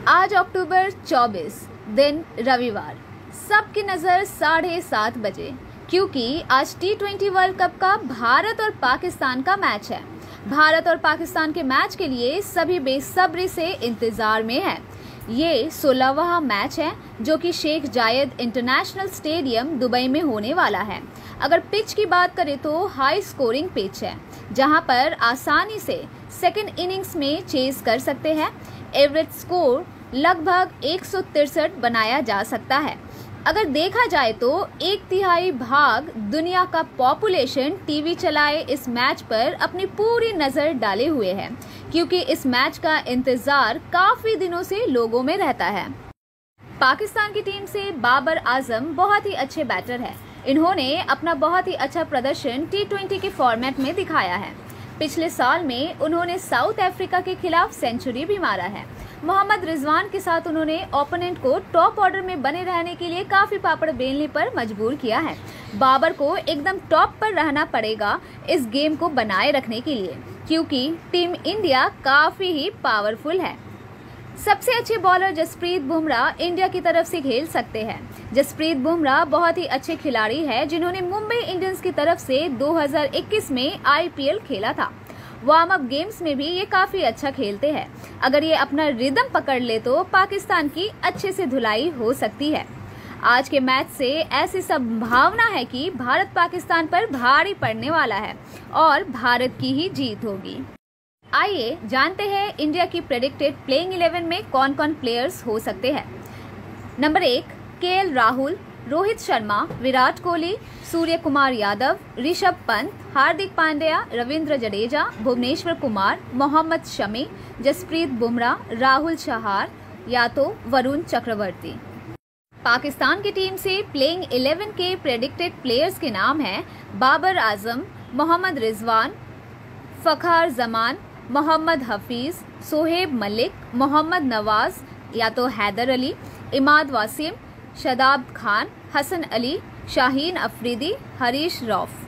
आज अक्टूबर 24 दिन रविवार। सबकी नज़र 7:30 बजे, क्योंकि आज T20 वर्ल्ड कप का भारत और पाकिस्तान का मैच है। भारत और पाकिस्तान के मैच के लिए सभी बेसब्री से इंतजार में हैं। ये 16वां मैच है जो कि शेख जायद इंटरनेशनल स्टेडियम दुबई में होने वाला है। अगर पिच की बात करें तो हाई स्कोरिंग पिच है, जहां पर आसानी से सेकेंड इनिंग्स में चेज कर सकते हैं। एवरेज स्कोर लगभग 163 बनाया जा सकता है। अगर देखा जाए तो 1/3 भाग दुनिया का पॉपुलेशन टीवी चलाए इस मैच पर अपनी पूरी नज़र डाले हुए है, क्योंकि इस मैच का इंतजार काफ़ी दिनों से लोगों में रहता है। पाकिस्तान की टीम से बाबर आजम बहुत ही अच्छे बैटर है। इन्होंने अपना बहुत ही अच्छा प्रदर्शन T20 के फॉर्मेट में दिखाया है। पिछले साल में उन्होंने साउथ अफ्रीका के खिलाफ सेंचुरी भी मारा है। मोहम्मद रिजवान के साथ उन्होंने ओपोनेंट को टॉप ऑर्डर में बने रहने के लिए काफ़ी पापड़ बेलने पर मजबूर किया है। बाबर को एकदम टॉप पर रहना पड़ेगा इस गेम को बनाए रखने के लिए, क्योंकि टीम इंडिया काफ़ी ही पावरफुल है। सबसे अच्छे बॉलर जसप्रीत बुमराह इंडिया की तरफ से खेल सकते हैं। जसप्रीत बुमराह बहुत ही अच्छे खिलाड़ी है, जिन्होंने मुंबई इंडियंस की तरफ से 2021 में IPL खेला था। वार्म अप गेम्स में भी ये काफ़ी अच्छा खेलते हैं। अगर ये अपना रिदम पकड़ ले तो पाकिस्तान की अच्छे से धुलाई हो सकती है। आज के मैच से ऐसी संभावना है कि भारत पाकिस्तान पर भारी पड़ने वाला है और भारत की ही जीत होगी। आइए जानते हैं इंडिया की प्रेडिक्टेड प्लेइंग 11 में कौन कौन प्लेयर्स हो सकते हैं। नंबर 1 KL राहुल, रोहित शर्मा, विराट कोहली, सूर्य कुमार यादव, ऋषभ पंत, हार्दिक पांड्या, रविंद्र जडेजा, भुवनेश्वर कुमार, मोहम्मद शमी, जसप्रीत बुमराह, राहुल चहार या तो वरुण चक्रवर्ती। पाकिस्तान की टीम से प्लेइंग 11 के प्रेडिक्टेड प्लेयर्स के नाम हैं बाबर आजम, मोहम्मद रिजवान, फ़खर जमान, मोहम्मद हफीज़, सोहेब मलिक, मोहम्मद नवाज या तो हैदर अली, इमाद वासिम, शादाब खान, हसन अली, शाहीन अफरीदी, हरीश रौफ।